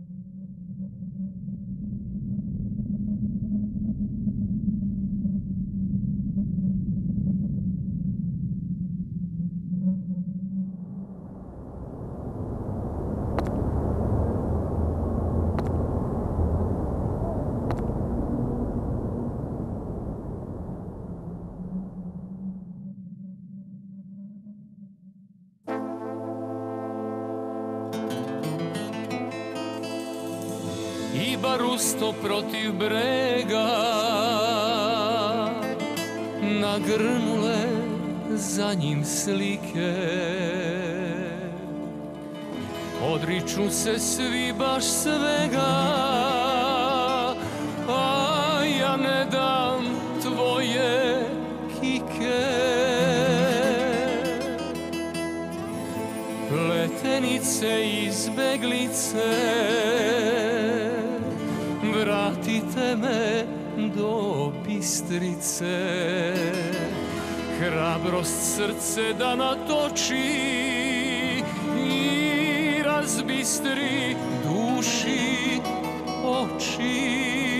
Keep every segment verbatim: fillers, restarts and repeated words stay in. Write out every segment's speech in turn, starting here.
I barusto protiv brega nagrnule za njim slike. Odriču se svi baš svega, a ja ne dam tvoje kike. Pletenice izbeglice, vratite me do Bistrice. Hrabrost srce da natoči i razbistri duši oči.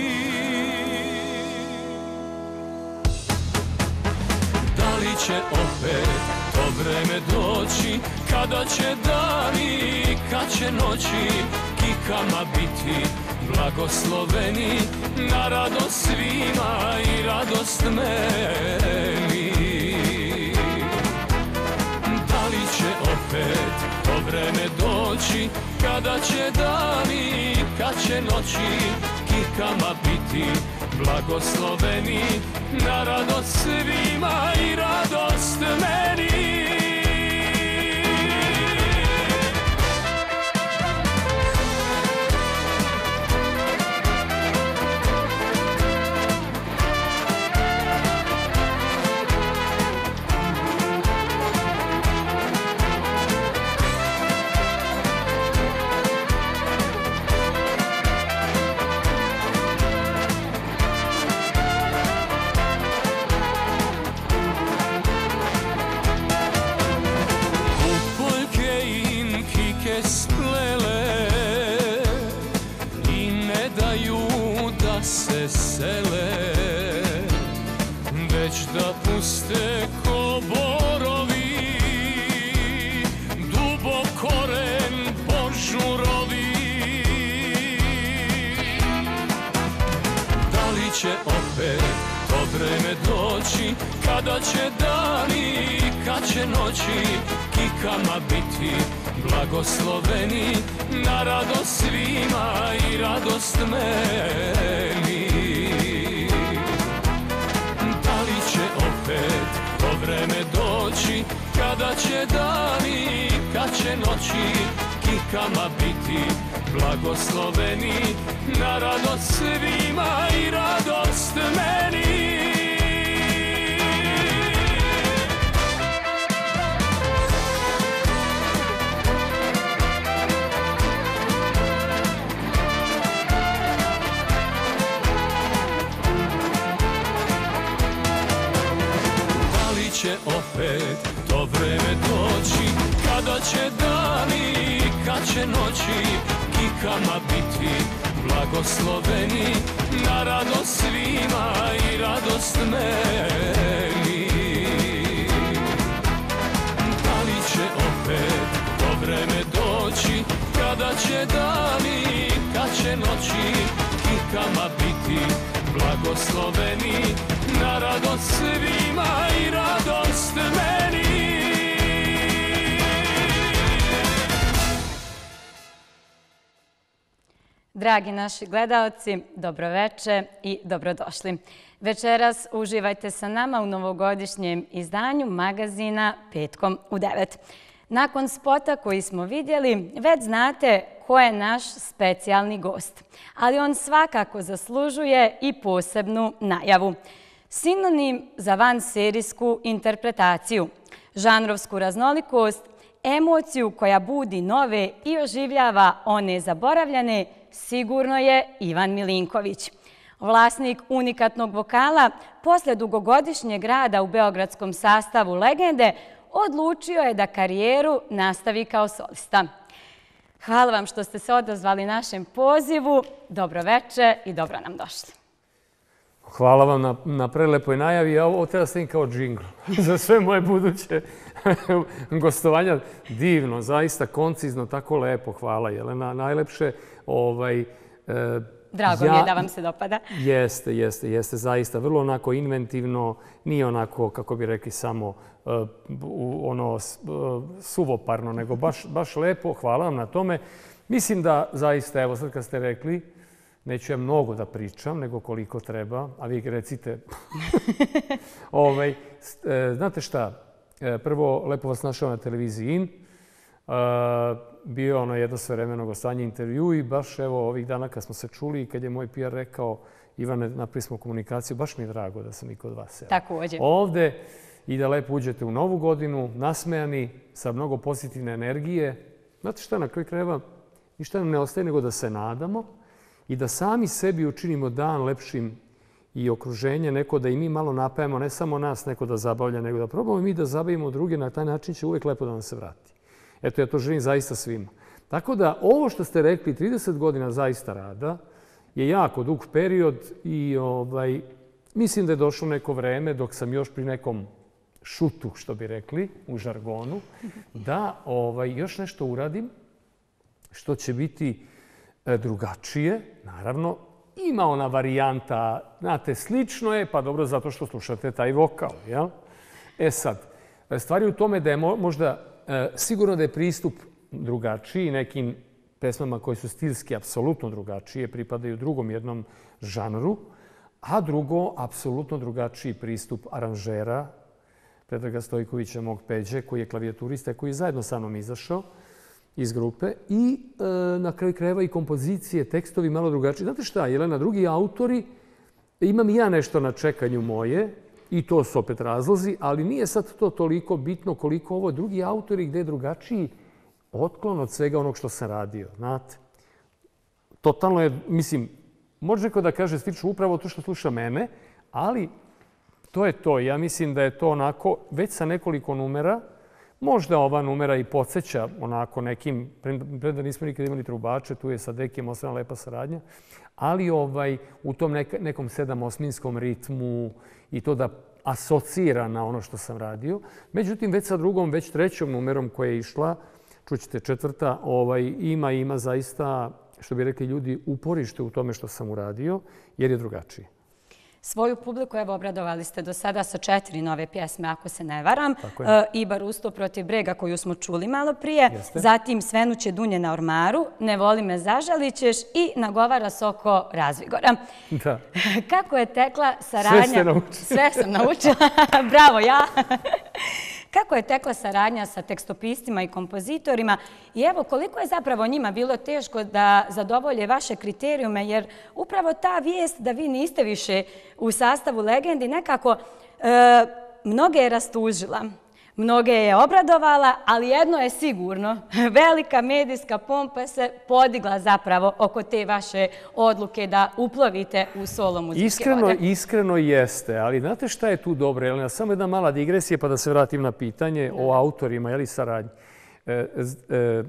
Da li će opet to vreme doći, kada će dani, kad će noći kikama biti blagosloveni, na radost svima i radost meni? Da li će opet to vreme doći, kada će dani, kad će noći kikama biti blagosloveni, na radost svima i radost meni? Splele i ne daju da se sele, već da puste ko borovi, dubok koren požurovi. Da li će opet to vreme doći, kada će dani, kad će noći kikama biti blagosloveni, na radost svima i radost meni? Da li će opet to vreme doći, kada će dani, kad će noći kikama biti blagosloveni, na radost svima i radost meni? Će opet to vreme doći, kada će dani, kad će noći kikama biti blagosloveni, na radost svima i radost meni? Da li će opet to vreme doći, kada će dani, kad će noći kikama biti blagosloveni, na radost svima i radost meni? Dragi naši gledaoci, dobroveče i dobrodošli. Večeras uživajte sa nama u novogodišnjem izdanju magazina Petkom u devet. Nakon spota koji smo vidjeli, već znate ko je naš specijalni gost, ali on svakako zaslužuje i posebnu najavu. Sinonim za vanserijsku interpretaciju, žanrovsku raznolikost, emociju koja budi nove i oživljava one zaboravljene, sigurno je Ivan Milinković. Vlasnik unikatnog vokala, posle dugogodišnjeg rada u beogradskom sastavu Legende, odlučio je da karijeru nastavi kao solista. Hvala vam što ste se odazvali našem pozivu. Dobro veče i dobro nam došli. Hvala vam na, na prelepoj najavi. Ja ovo treba stavim kao džingl za sve moje buduće gostovanja. Divno, zaista koncizno, tako lepo. Hvala, Jelena. Najlepše. Ovaj, e, Drago ja, mi je da vam se dopada. Jeste, jeste, jeste. Zaista vrlo onako inventivno. Nije onako, kako bi rekli, samo uh, ono uh, suvoparno, nego baš, baš lepo. Hvala vam na tome. Mislim da zaista, evo sad kad ste rekli, neću ja mnogo da pričam, nego koliko treba, a vi recite. ovaj, e, znate šta, e, prvo, lepo vas našao na televiziji In. E, bio ono jedno svevremeno gostovanje intervju i baš evo ovih dana kad smo se čuli i kad je moj P R rekao Ivane, napravili smo komunikaciju, baš mi je drago da sam i kod vas. Evo. Također. Ovde i da lepo uđete u novu godinu, nasmejani, sa mnogo pozitivne energije. Znate šta, na kraju krajeva, ništa nam ne ostaje nego da se nadamo i da sami sebi učinimo dan lepšim i okruženje, neko da i mi malo napajemo, ne samo nas neko da zabavlja, nego da probamo mi da zabavimo druge, na taj način će uvijek lepo da nam se vrati. Eto, ja to želim zaista svima. Tako da, ovo što ste rekli, trideset godina zaista rada, je jako dug period i ovaj, mislim da je došlo neko vreme, dok sam još pri nekom šutu, što bi rekli, u žargonu, da ovaj, još nešto uradim što će biti drugačije, naravno. Ima ona varijanta, znate, slično je, pa dobro, zato što slušate taj vokal, jel? E sad, stvar je u tome da je možda sigurno da je pristup drugačiji nekim pesmama koje su stilski apsolutno drugačije, pripadaju drugom jednom žanru, a drugo, apsolutno drugačiji pristup aranžera Predraga Stojkovića, mog Peđe, koji je klavijaturista, koji je zajedno sa mnom izašao iz grupe i e, na kraju krajeva i kompozicije, tekstovi malo drugačiji. Znate šta, Jelena, drugi autori, imam i ja nešto na čekanju moje i to su opet razlozi, ali nije sad to toliko bitno koliko ovo drugi autori gde je drugačiji otklon od svega onog što sam radio, znate. Totalno je, mislim, može neko da kaže slično upravo to što sluša mene, ali to je to. Ja mislim da je to onako, već sa nekoliko numera, možda ova numera i podsjeća onako nekim, preda nismo nikada imali trubače, tu je sa Dekijem ostala lepa saradnja, ali ovaj, u tom nek, nekom sedam-osminskom ritmu i to da asocira na ono što sam radio. Međutim, već sa drugom, već trećom numerom koja je išla, čućete četvrta, ovaj, ima, ima zaista, što bi rekli ljudi, uporište u tome što sam uradio, jer je drugačiji. Svoju publiku, evo, obradovali ste do sada sa četiri nove pjesme, ako se ne varam. Ibar Usto protiv brega, koju smo čuli malo prije. Jeste. Zatim Svenuće dunje na ormaru, Ne voli me zažalićeš i Nagovara Soko razvigora. Da. Kako je tekla saradnja... Sve ste naučili. Sve sam naučila. Bravo, ja. Kako je tekla saradnja sa tekstopiscima i kompozitorima i evo koliko je zapravo njima bilo teško da zadovolje vaše kriterijume, jer upravo ta vijest da vi niste više u sastavu Legendi nekako e, mnoge je rastužila, mnoge je obradovala, ali jedno je sigurno, velika medijska pompa se podigla zapravo oko te vaše odluke da uplovite u solo muzičke Iskreno, vode. iskreno jeste, ali znate šta je tu dobro, Jelena? Samo jedna mala digresija pa da se vratim na pitanje o autorima, je li saradnji. E, e,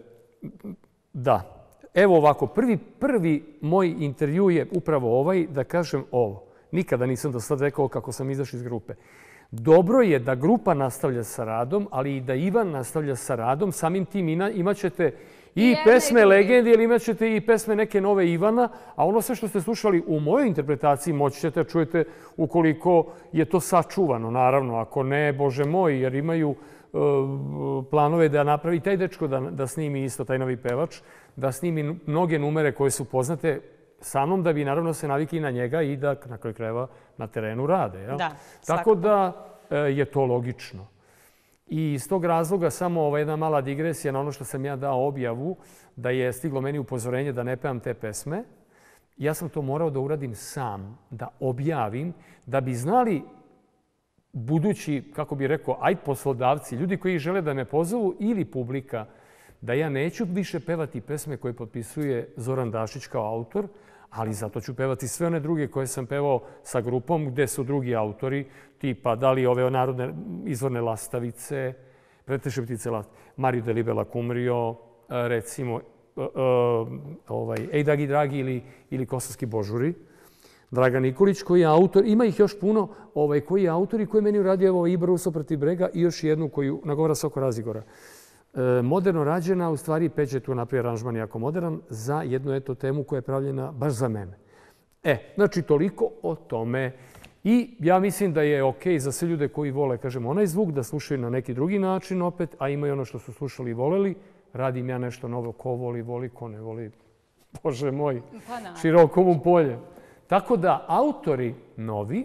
da, evo ovako, prvi, prvi moj intervju je upravo ovaj, da kažem ovo. Nikada nisam do sad rekao kako sam izašao iz grupe. Dobro je da grupa nastavlja sa radom, ali i da Ivan nastavlja sa radom. Samim tim imat ćete i pesme Legendi, ali imat ćete i pesme neke nove Ivana, a ono sve što ste slušali u mojoj interpretaciji moći ćete čujete ukoliko je to sačuvano, naravno. Ako ne, Bože moj, jer imaju uh, planove da napravi taj dečko da, da snimi isto, taj novi pevač, da snimi mnoge numere koje su poznate sa mnom, da bi naravno se navikli na njega i da na kraju krajeva na terenu rade. Jel? Da, tako da e, je to logično. I iz tog razloga samo ova jedna mala digresija na ono što sam ja dao objavu, da je stiglo meni upozorenje da ne pevam te pesme. Ja sam to morao da uradim sam, da objavim, da bi znali budući, kako bi rekao, aj poslodavci, ljudi koji žele da me pozovu ili publika, da ja neću više pevati pesme koje potpisuje Zoran Dašić kao autor, ali zato ću pevati sve one druge koje sam pevao sa grupom gde su drugi autori, tipa da li ove narodne izvorne lastavice, Preteše ptice lastavice, Mariju de Libela Kumrio, recimo, ovaj, Ej dragi dragi ili, ili Kosovski božuri. Dragan Nikolić koji je autor, ima ih još puno, ovaj, koji je autor i koji je meni uradio evo, i Bruso protiv brega i još jednu koju nagovara Soko Razigora. E, moderno rađena, u stvari Peđa je tu napravio aranžman jako modern za jednu eto temu koja je pravljena baš za mene. E, znači toliko o tome. I ja mislim da je ok za sve ljude koji vole, kažem, onaj zvuk da slušaju na neki drugi način opet, a imaju ono što su slušali i voleli. Radim ja nešto novo, ko voli, voli, ko ne voli. Bože moj, široko mu polje. Tako da, autori novi,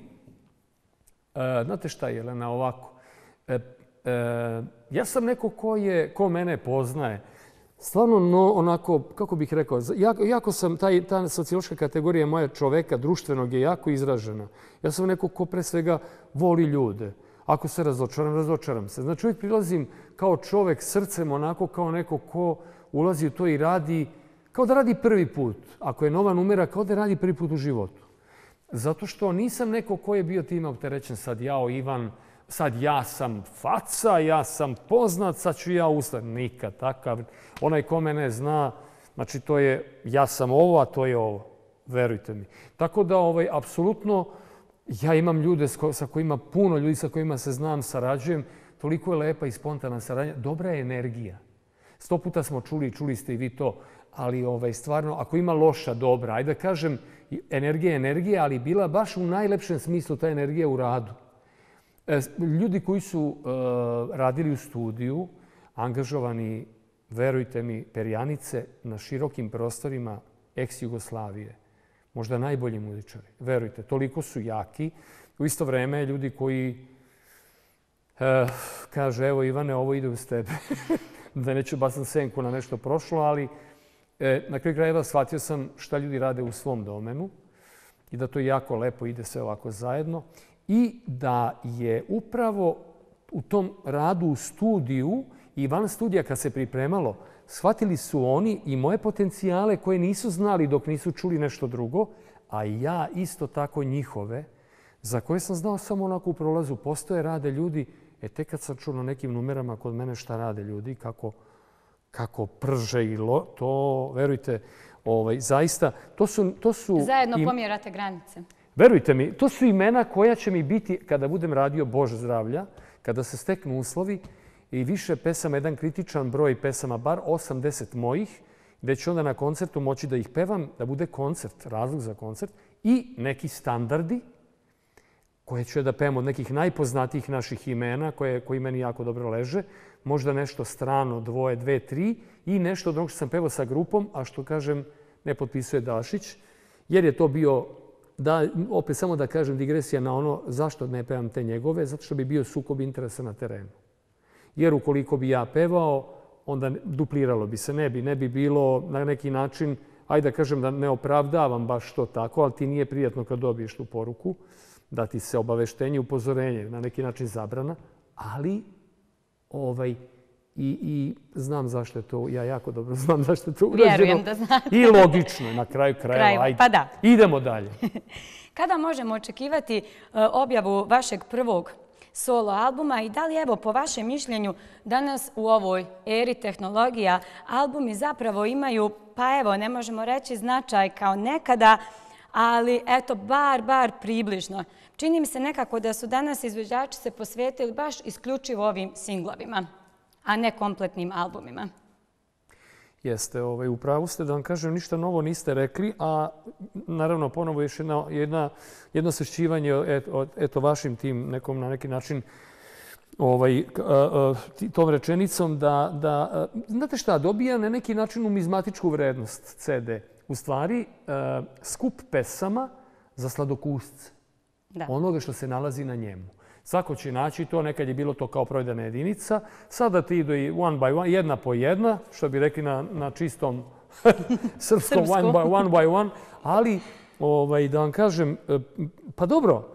e, znate šta je, Jelena, ovako, e, e, ja sam neko ko, je, ko mene poznaje, stvarno no, onako, kako bih rekao, jako, jako sam, taj, ta sociološka kategorija moja čoveka, društvenog je jako izražena. Ja sam neko ko pre svega voli ljude. Ako se razočaram, razočaram se. Znači uvijek prilazim kao čovek srcem, onako kao neko ko ulazi u to i radi, kao da radi prvi put. Ako je nova numera, kao da radi prvi put u životu. Zato što nisam neko ko je bio time opterećen. Sad ja, o Ivan, sad ja sam faca, ja sam poznat, sad ću ja ustati. Nikad takav. Onaj ko mene zna, znači to je, ja sam ovo, a to je ovo. Verujte mi. Tako da, ovaj, apsolutno, ja imam ljude sa kojima, puno ljudi sa kojima se znam, sarađujem. Toliko je lepa i spontana saradnja. Dobra je energija. Sto puta smo čuli, čuli ste i vi to. Ali ovaj, stvarno, ako ima loša, dobra, ajde da kažem, energija je energija, ali bila baš u najlepšem smislu ta energija u radu. E, ljudi koji su uh, radili u studiju, angažovani, verujte mi, perjanice na širokim prostorima ex-Jugoslavije, možda najbolji muzičari, verujte, toliko su jaki. U isto vreme ljudi koji uh, kaže, evo Ivane, ovo ide uz tebe. Da neću basam senku na nešto prošlo, ali E, na kraju krajeva shvatio sam šta ljudi rade u svom domenu i da to jako lepo ide sve ovako zajedno i da je upravo u tom radu u studiju i van studija kad se pripremalo, shvatili su oni i moje potencijale koje nisu znali dok nisu čuli nešto drugo, a ja isto tako njihove, za koje sam znao samo onako u prolazu. Postoje, rade ljudi, e tek kad sam čuo na nekim numerama kod mene šta rade ljudi, kako kako prže i lo, to, verujte, ovaj, zaista, to su... To su Zajedno im, pomjerate granice. Verujte mi, to su imena koja će mi biti kada budem radio, Bože zdravlja, kada se steknu uslovi i više pesama, jedan kritičan broj pesama, bar osamdeset mojih, gde ću onda na koncertu moći da ih pevam, da bude koncert, razlog za koncert, i neki standardi koje ću da pevam od nekih najpoznatijih naših imena, koje, koji meni jako dobro leže, možda nešto strano, dvoje, dve, tri i nešto od onog što sam pevao sa grupom, a što, kažem, ne potpisuje Dašić, jer je to bio, da, opet samo da kažem, digresija na ono zašto ne pevam te njegove, zato što bi bio sukob interesa na terenu. Jer ukoliko bi ja pevao, onda dupliralo bi se, ne bi, ne bi bilo na neki način, ajde da kažem da ne opravdavam baš to tako, ali ti nije prijatno kad dobiješ tu poruku, da ti se obaveštenje, upozorenje, na neki način zabrana, ali ovaj, i, i znam zašto je to, ja jako dobro znam zašto je to urađeno. Vjerujem da znate. I logično, na kraju krajeva. Kraju, ajde. pa da. Idemo dalje. Kada možemo očekivati uh, objavu vašeg prvog solo albuma i da li, evo, po vašem mišljenju, danas u ovoj eri tehnologija albumi zapravo imaju, pa evo, ne možemo reći značaj kao nekada, ali eto, bar, bar približno. Čini mi se nekako da su danas izvođači se posvetili baš isključivo ovim singlovima, a ne kompletnim albumima. Jeste, ovaj, upravo ste, da vam kažem, ništa novo niste rekli, a naravno ponovo još jedna, jedna, jedno osvešćivanje eto, eto vašim tim nekom na neki način ovaj, tom rečenicom da, da, znate šta, dobija na neki način numizmatičku vrednost ce de. U stvari, skup pesama za sladokusce. Da. Onoga što se nalazi na njemu. Svako će naći to, nekad je bilo to kao projdana jedinica. Sada ti idu i one by one, jedna po jedna, što bi rekli na, na čistom srpskom one by one, by one. Ali, ovaj, da vam kažem, pa dobro,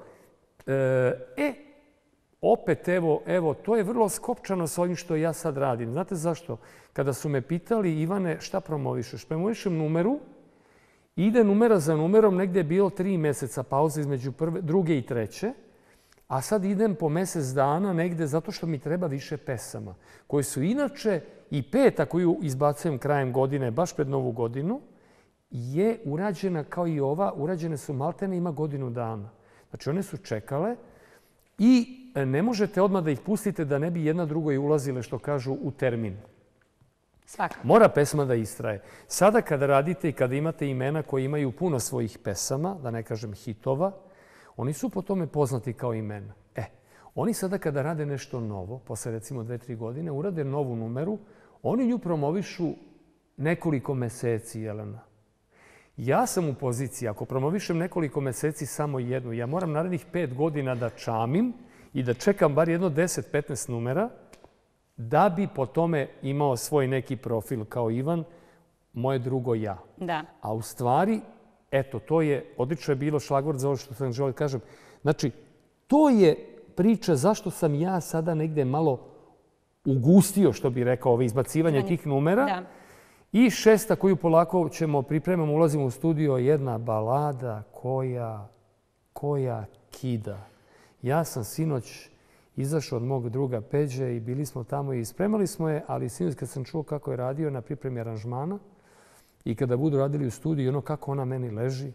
e, opet evo, evo, to je vrlo skopčano s ovim što ja sad radim. Znate zašto? Kada su me pitali, Ivane, šta promovišeš? Promovišem numeru, ide numera za numerom, negdje je bilo tri mjeseca pauze između prve, druge i treće, a sad idem po mjesec dana negde zato što mi treba više pesama, koje su inače i peta koju izbacujem krajem godine, baš pred Novu godinu, je urađena kao i ova, urađene su maltene, ima godinu dana. Znači, one su čekale i ne možete odmah da ih pustite da ne bi jedna drugoj ulazile, što kažu, u termin. Svakako. Mora pesma da istraje. Sada kada radite i kada imate imena koji imaju puno svojih pesama, da ne kažem hitova, oni su po tome poznati kao imena. E, oni sada kada rade nešto novo, posle recimo dve, tri godine, urade novu numeru, oni nju promovišu nekoliko meseci, Jelena. Ja sam u poziciji, ako promovišem nekoliko meseci samo jednu, ja moram narednih pet godina da čamim i da čekam bar jedno deset petnaest numera da bi po tome imao svoj neki profil kao Ivan, moje drugo ja. Da. A u stvari, eto, to je, odlično je bilo šlagvort za ovo što sam želio da kažem. Znači, to je priča zašto sam ja sada negde malo ugustio, što bi rekao, ove izbacivanje tih numera. Da. I šesta koju polako ćemo pripremamo, ulazimo u studio, jedna balada koja, koja kida. Ja sam sinoć izašao od mog druga Peđe i bili smo tamo i spremali smo je, ali sinoć kad sam čuo kako je radio na pripremi aranžmana i kada budu radili u studiju, ono kako ona meni leži,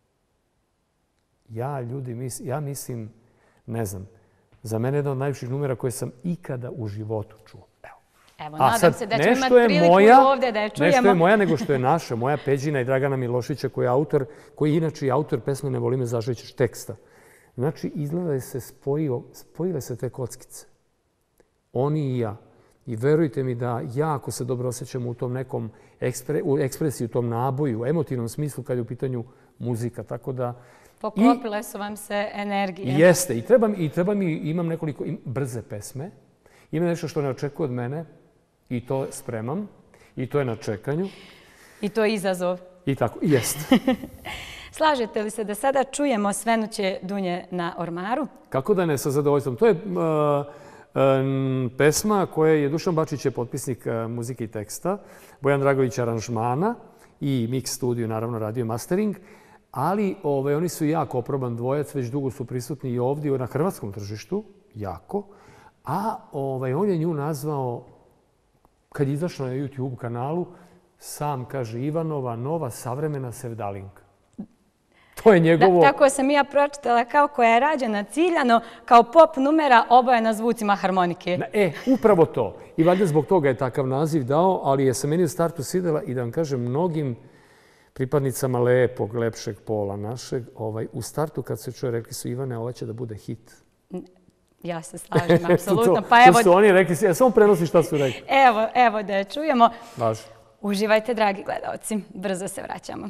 ja, ljudi, mis, ja mislim, ne znam, za mene je jedna od najviših numera koje sam ikada u životu čuo. Evo, A nadam sad, se da ćemo imati je priliku moja, ovdje da je čujemo. Nešto je moja nego što je naša, moja Peđina i Dragana Milošića, koji je autor, koji je inače i autor pesme Ne voli me zažećeš teksta. Znači, izgleda da se spojio, spojile se te kockice. Oni i ja. I verujte mi da ja, ako se dobro osjećam u tom nekom ekspre, u ekspresiji, u tom naboju, u emotivnom smislu kad je u pitanju muzika. Tako da... Poklopile su vam se energije. Jeste. I treba, i treba mi, imam nekoliko brze pesme. Ima nešto što ne očekuje od mene i to spremam. I to je na čekanju. I to je izazov. I tako, jeste. Slažete li se da sada čujemo Svenuće Dunje na ormaru? Kako da ne, sa zadovoljstvom. To je uh, um, pesma koja je Dušan Bačić je potpisnik uh, muzike i teksta, Bojan Dragović aranžmana i Mix Studio, naravno radio mastering, ali ove, oni su jako oproban dvojac, već dugo su prisutni i ovdje na hrvatskom tržištu, jako, a ovaj, on je nju nazvao, kad je izašao na YouTube kanalu, sam kaže Ivanova nova savremena sevdalinka. To je njegovo... Da, tako sam ja pročitala kao koja je rađena ciljano, kao pop numera obojena zvucima harmonike. E, upravo to. I valjda zbog toga je takav naziv dao, ali je se meni u startu svidela i da vam kažem mnogim pripadnicama lepog, lepšeg pola našeg, ovaj, u startu kad se čuje, rekli su Ivane, ova će da bude hit. Ja se slažem, apsolutno. Pa evo... To su oni rekli, ja samo prenosi šta su rekli. Evo, evo da je čujemo. Važno. Uživajte, dragi gledalci. Brzo se vraćamo.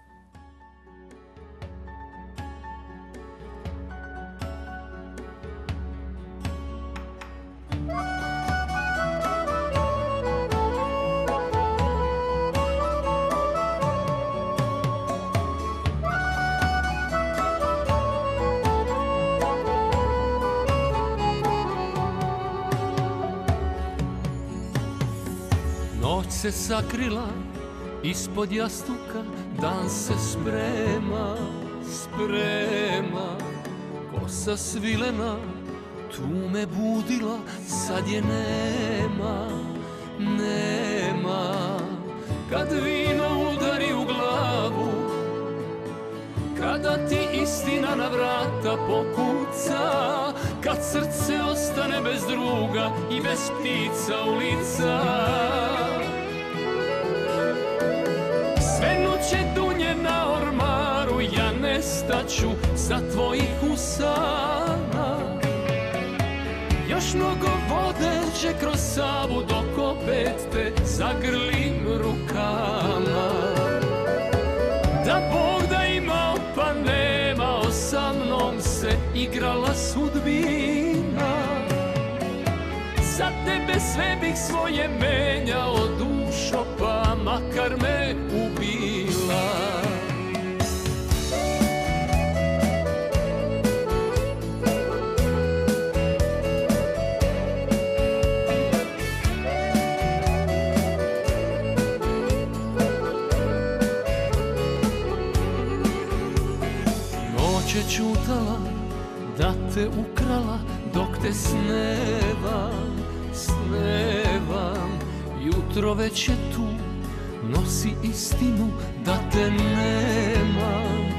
Noć se sakrila ispod jastuka, dan se sprema, sprema. Kosa svilena, tu me budila, sad je nema, nema. Kad vino udari u glavu, kada ti istina na vrata pokuca, kad srce ostane bez druga i bez ptica ulica. Svenuće dunje na ormaru, ja nestaću sa tvojih usana. Još mnogo vode će kroz Savu dok opet te zagrlim rukama. Da Bog da imao pa nemao, sa mnom se igrala sudbina. Za tebe sve bih svoje menjao, dušo, pa makar me ubila. Noć je čutala, da te ukrala dok te snevam, snevam. Jutro već je tu, nosi istinu da te nemam,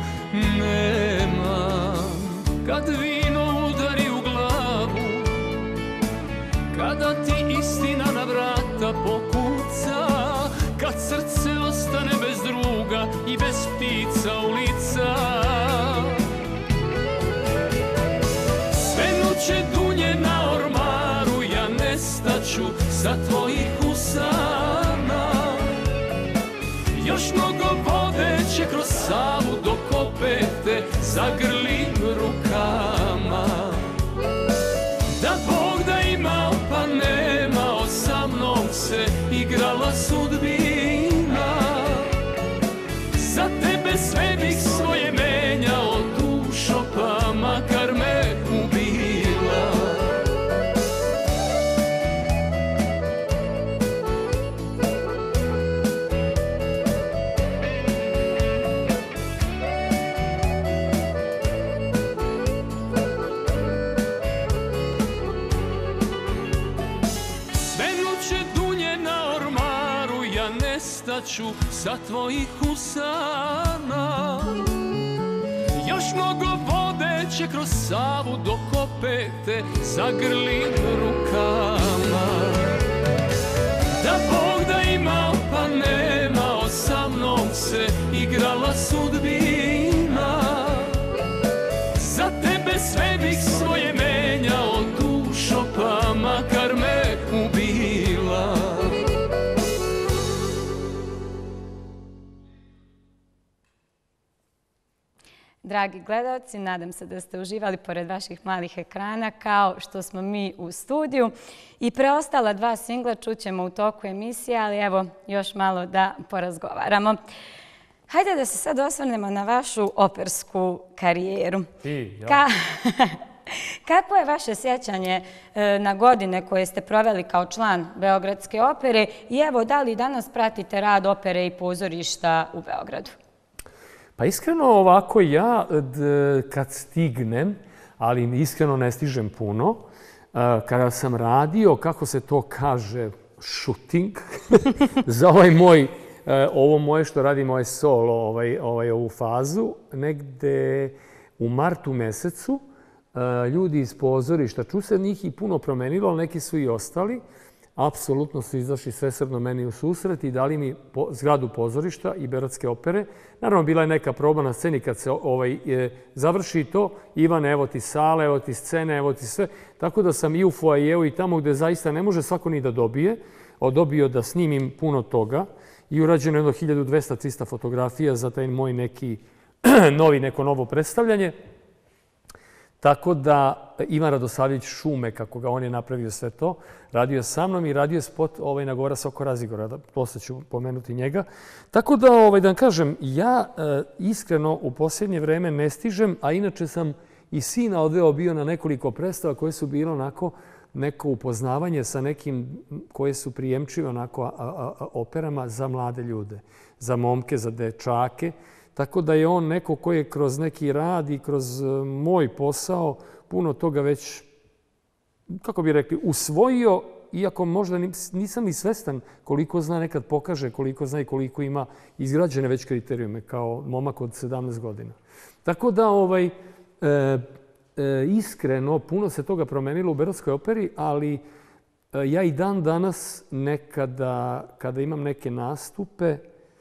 nemam. Kad vino udari u glavu, kada ti istina na vrata pokuca, kad srce ostane bez druga i bez ptica ulica. Sve noće dunje na ormaru, ja nestaću sa tvojih usana. Još mnogo vode će kroz Savu dok opet te zagrlim rukama. Da Bog da imao pa nemao, sa mnom se igrala sudbina. Za tebe sve bih svoje menjao, dušo, pa makar me ubila. Nestaću sa tvojih usana. Još mnogo vode će kroz Savu dok opet te zagrlim rukama. Da Bog da imao pa nemao, sa mnom se igrala sudbina. Za tebe sve bih svoje menjao, dušo, pa makar me ubila. Dragi gledalci, nadam se da ste uživali pored vaših malih ekrana kao što smo mi u studiju. I preostala dva singla čućemo u toku emisije, ali evo još malo da porazgovaramo. Hajde da se sad osvrnemo na vašu opersku karijeru. I, ja. Ka... Kako je vaše sjećanje na godine koje ste proveli kao član Beogradske opere i evo da li danas pratite rad opere i pozorišta u Beogradu? Pa iskreno ovako ja kad stignem, ali iskreno ne stižem puno, kada sam radio, kako se to kaže, shooting, za ovaj moj, ovo moje što radim, ovaj solo, ovaj, ovaj, ovu fazu, negde u martu mesecu, ljudi iz pozorišta, ču se njih i puno promenilo, ali neki su i ostali, apsolutno su izašli svesrdno meni u susret i dali mi zgradu pozorišta i Beogradske opere. Naravno, bila je neka proba na sceni kad se ovaj, završi to. Ivane, evo ti sale, evo ti scene, evo ti sve. Tako da sam i u foajeu i tamo gde zaista ne može svako ni da dobije, odobio da snimim puno toga i urađeno jedno hiljadu dvesta do trista fotografija za taj moj neki novi, neko novo predstavljanje. Tako da Ivan Radosavljević Šume, kako ga on je napravio sve to, radio je sa mnom i radio je spot ovaj, na Govora Soko Razigora, posle ću pomenuti njega. Tako da, ovaj, da vam kažem, ja e, iskreno u posljednje vreme ne stižem, a inače sam i sina odveo bio na nekoliko predstava koje su bilo onako neko upoznavanje sa nekim koje su prijemčive onako a, a, a, operama za mlade ljude, za momke, za dečake. Tako da je on neko koji je kroz neki rad i kroz moj posao puno toga već, kako bi rekli, usvojio, iako možda nisam ni svestan koliko zna, nekad pokaže koliko zna i koliko ima izgrađene već kriterijume kao momak od sedamnaest godina. Tako da, ovaj, e, e, iskreno, puno se toga promenilo u Beogradskoj operi, ali e, ja i dan danas nekada, kada imam neke nastupe,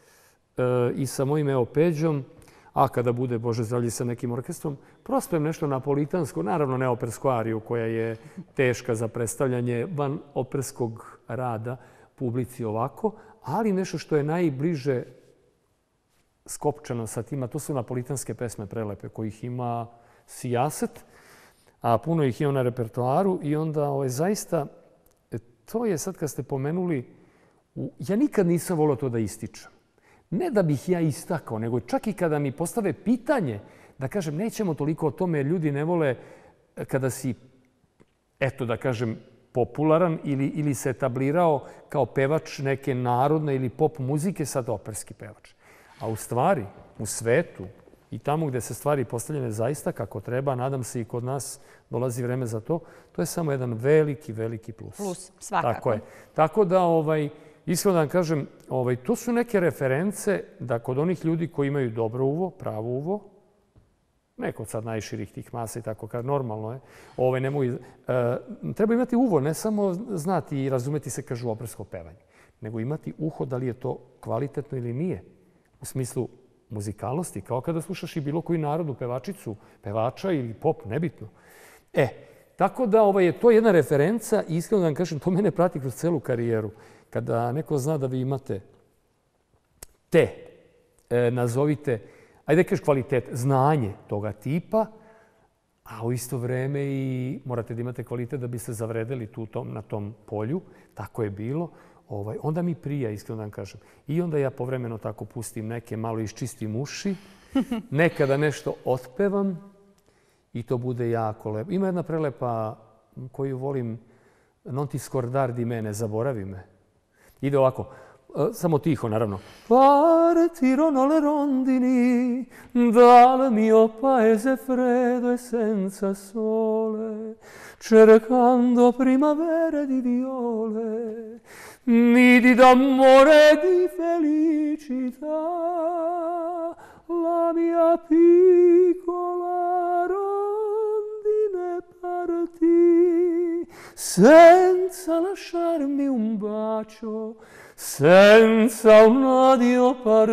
i sa mojim evo Peđom, a kada bude, Bože zdravlje, sa nekim orkestrom, prospem nešto napolitansko, naravno ne opersku ariju koja je teška za predstavljanje van operskog rada publici ovako, ali nešto što je najbliže skopčano sa tima, to su napolitanske pesme prelepe kojih ima sijaset, a puno ih ima na repertoaru i onda ovaj, zaista, to je sad kad ste pomenuli, ja nikad nisam volio to da ističem. Ne da bih ja istakao, nego čak i kada mi postave pitanje, da kažem, nećemo toliko o tome, jer ljudi ne vole kada si, eto da kažem, popularan ili, ili se etablirao kao pevač neke narodne ili pop muzike, sad operski pevač. A u stvari, u svetu, i tamo gde se stvari postavljene zaista kako treba, nadam se i kod nas dolazi vreme za to, to je samo jedan veliki, veliki plus. Plus, svakako. Tako je. Tako da, ovaj, iskreno da vam kažem, ovaj, to su neke reference da kod onih ljudi koji imaju dobro uvo, pravo uvo, ne kod sad najširih tih masa i tako, kad normalno je, ovaj, ne mogu, e, treba imati uvo, ne samo znati i razumeti se, kažu, opersko pevanje, nego imati uho da li je to kvalitetno ili nije. U smislu muzikalnosti, kao kada slušaš i bilo koju narodu pevačicu, pevača ili pop, nebitno. E, tako da ovaj, je to jedna referenca i iskreno da vam kažem, to mene prati kroz celu karijeru. Kada neko zna da vi imate te, e, nazovite, ajde da kažeš kvalitet, znanje toga tipa, a u isto vreme i morate da imate kvalitet da biste zavredeli tu tom, na tom polju, tako je bilo, ovaj, onda mi prija, iskreno da vam kažem. I onda ja povremeno tako pustim neke, malo iščistim uši, nekada nešto otpevam i to bude jako lepo. Ima jedna prelepa koju volim, non ti scordar di me, ne zaboravi me. Ide ovako, samo tiho naravno. Partirono le rondini dal mio paese freddo e senza sole, cercando primavere di viole, nidi d'amore e di felicità, la mia piccola rondine partì senza lasciarmi un bacio, senza un addio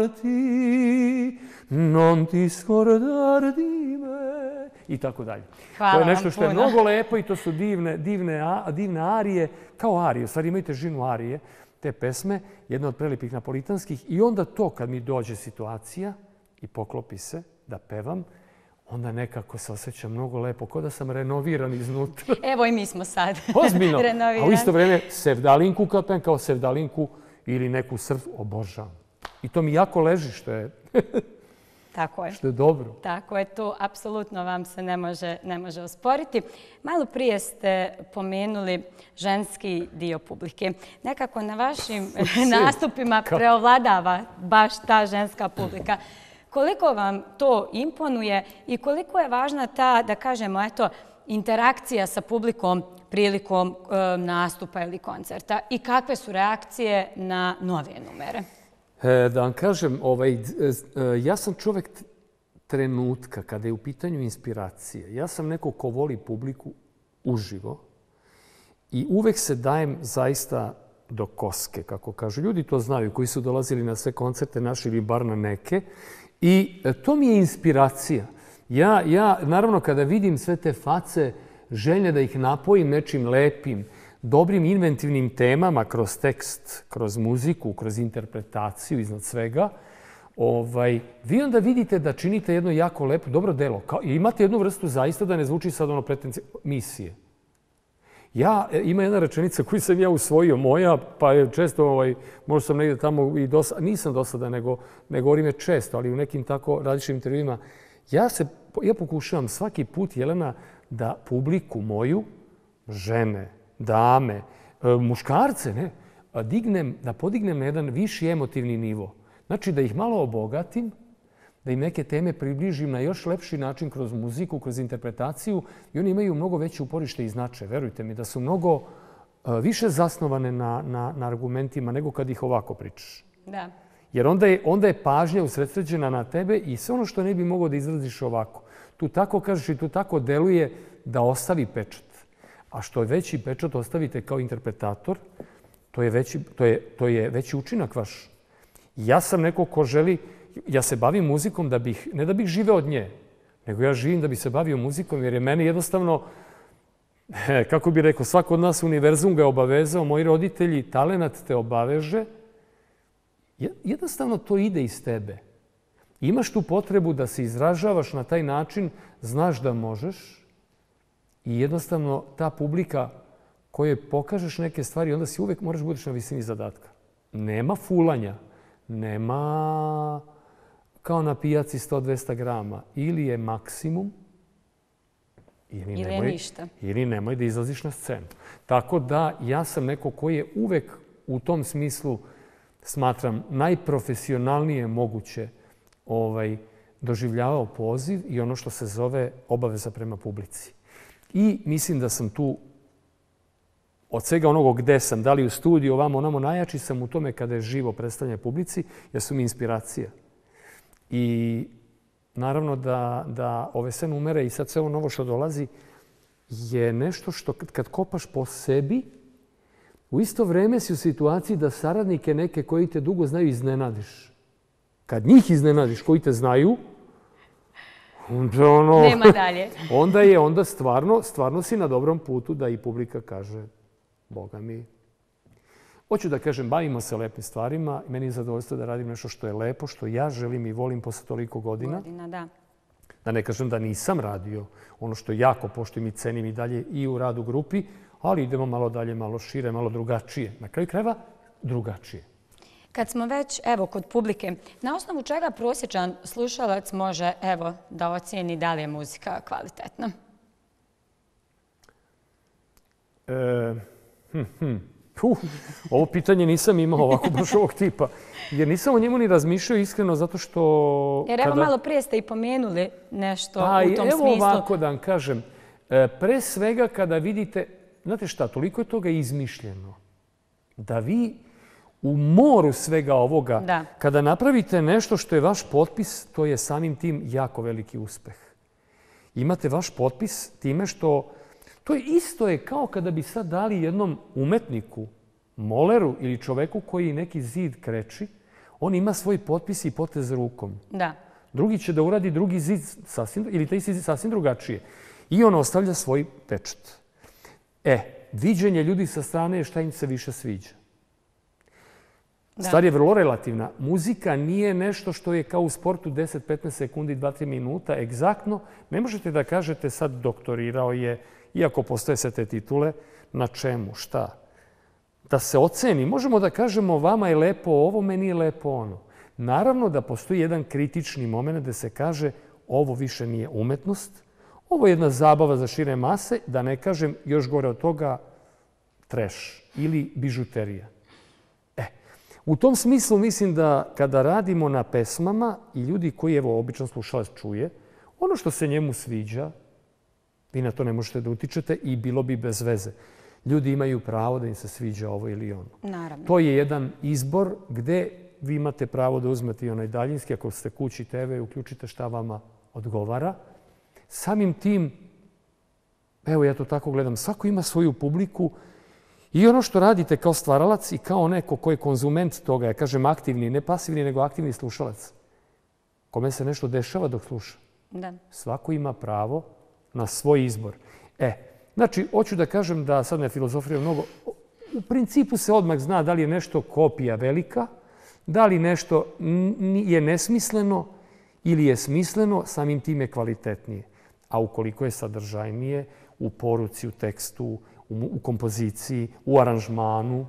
partì, non ti scordar di me. I tako dalje. To je nešto što je mnogo lepo i to su divne, divne, divne arije, kao arije, u stvari imaju težinu arije, te pesme, jedna od prelepih napolitanskih. I onda to kad mi dođe situacija i poklopi se da pevam, onda nekako se osjeća mnogo lepo, kao da sam renoviran iznutra. Evo i mi smo sad Ozbiljno. renovirani. A u isto vreme sevdalinku kad pevam, kao sevdalinku ili neku srpsku, obožavam. I to mi jako leži, što je, Tako je. što je dobro. Tako je, to apsolutno vam se ne može, ne može osporiti. Malo prije ste pomenuli ženski dio publike. Nekako na vašim nastupima preovladava baš ta ženska publika. Koliko vam to imponuje i koliko je važna ta, da kažemo, eto, interakcija sa publikom prilikom e, nastupa ili koncerta i kakve su reakcije na nove numere? E, da vam kažem, ovaj, e, ja sam čovjek trenutka kada je u pitanju inspiracije. Ja sam neko ko voli publiku uživo i uvek se dajem zaista do koske, kako kažu. Ljudi to znaju koji su dolazili na sve koncerte naše ili bar na neke. I to mi je inspiracija. Ja, ja, naravno, kada vidim sve te face, želje da ih napojim nečim lepim, dobrim inventivnim temama kroz tekst, kroz muziku, kroz interpretaciju iznad svega, ovaj, vi onda vidite da činite jedno jako lepo, dobro delo. Kao, imate jednu vrstu zaista da ne zvuči sad ono pretencije, misije. Ja, ima jedna rečenica koju sam ja usvojio moja, pa je često, ovaj, možda sam negdje tamo i dosada, nisam dosada, nego ne govorim je često, ali u nekim tako različitim intervjuima. Ja, se, ja pokušavam svaki put, Jelena, da publiku moju, žene, dame, muškarce, ne, dignem, da podignem na jedan viši emotivni nivo. Znači da ih malo obogatim, da im neke teme približim na još lepši način kroz muziku, kroz interpretaciju i oni imaju mnogo veće uporište i značaj. Verujte mi da su mnogo više zasnovane na, na, na argumentima nego kad ih ovako pričaš. Da. Jer onda je, onda je pažnja usredsređena na tebe i sve ono što ne bi mogao da izraziš ovako. Tu tako kažeš i tu tako deluje da ostavi pečat. A što je veći pečat ostavite kao interpretator, to je veći, to je, to je veći učinak vaš. Ja sam neko ko želi, ja se bavim muzikom da bih, ne da bih živeo od nje, nego ja živim da bih se bavio muzikom jer je meni jednostavno, kako bih rekao, svako od nas univerzum ga je obavezao, moji roditelji, talenat te obaveže. Jednostavno to ide iz tebe. Imaš tu potrebu da se izražavaš na taj način, znaš da možeš i jednostavno ta publika kojoj pokažeš neke stvari, onda si uvek moraš budeš na visini zadatka. Nema fulanja, nema kao na pijaci sto do dvesta grama. Ili je maksimum, ili, ili nemoj, je ništa. Ili nemoj da izlaziš na scenu. Tako da ja sam neko koji je uvek u tom smislu, smatram, najprofesionalnije moguće ovaj, doživljavao poziv i ono što se zove obaveza prema publici. I mislim da sam tu od svega onoga gde sam, da li u studiju, ovamo, onamo, najjači sam u tome kada je živo predstavljanje publici, jer su mi inspiracija. I naravno da, da ove sve numere i sad sve ovo novo što dolazi je nešto što kad kopaš po sebi, u isto vreme si u situaciji da saradnike neke koji te dugo znaju iznenadiš. Kad njih iznenadiš koji te znaju, onda ono... Nema dalje. Onda je, onda stvarno, stvarno si na dobrom putu da i publika kaže, Boga mi. Hoću da kažem, bavimo se lepim stvarima. Meni je zadovoljstvo da radim nešto što je lepo, što ja želim i volim posle toliko godina. Godina, da. Da ne kažem da nisam radio ono što jako poštujem i cenim i dalje i u radu grupi, ali idemo malo dalje, malo šire, malo drugačije. Na kraju krajeva, drugačije. Kad smo već, evo, kod publike, na osnovu čega prosječan slušalac može, evo, da ocijeni da li je muzika kvalitetna? E, hm, hm. Uh, ovo pitanje nisam imao ovako baš ovog tipa. Jer nisam o njemu ni razmišljao iskreno zato što... Jer evo malo prije ste i pomenuli nešto pa, u tom evo smislu. Evo ovako da vam kažem. E, pre svega kada vidite, znate šta, toliko je toga izmišljeno da vi u moru svega ovoga, da. Kada napravite nešto što je vaš potpis, to je samim tim jako veliki uspeh. Imate vaš potpis time što... To je isto je kao kada bi sad dali jednom umetniku, moleru ili čoveku koji neki zid kreči, on ima svoj potpis i potez rukom. Da. Drugi će da uradi drugi zid sasvim, ili taj zid sasvim drugačije. I on ostavlja svoj pečat. E, viđenje ljudi sa strane je šta im se više sviđa. Da. Stvar je vrlo relativna. Muzika nije nešto što je kao u sportu deset do petnaest sekundi, dva do tri minuta, egzaktno. Ne možete da kažete sad doktorirao je, iako postoje sve te titule, na čemu, šta? Da se oceni. Možemo da kažemo vama je lepo ovo, meni je lepo ono. Naravno da postoji jedan kritični moment gde se kaže ovo više nije umetnost, ovo je jedna zabava za šire mase, da ne kažem još gore od toga trash ili bižuterija. E, u tom smislu mislim da kada radimo na pesmama i ljudi koji, evo, običan slušalac čuje, ono što se njemu sviđa, vi na to ne možete da utičete i bilo bi bez veze. Ljudi imaju pravo da im se sviđa ovo ili ono. Naravno. To je jedan izbor gde vi imate pravo da uzmete i onaj daljinski, ako ste kući te ve, uključite šta vama odgovara. Samim tim, evo ja to tako gledam, svako ima svoju publiku i ono što radite kao stvaralac i kao neko ko je konzument toga, ja kažem aktivni, ne pasivni, nego aktivni slušalac, kome se nešto dešava dok sluša. Da. Svako ima pravo na svoj izbor. E, znači, hoću da kažem da sad ne filozofiram mnogo, u principu se odmah zna da li je nešto kopija velika, da li nešto je nesmisleno ili je smisleno, samim tim je kvalitetnije. A ukoliko je sadržajnije, u poruci, u tekstu, u kompoziciji, u aranžmanu,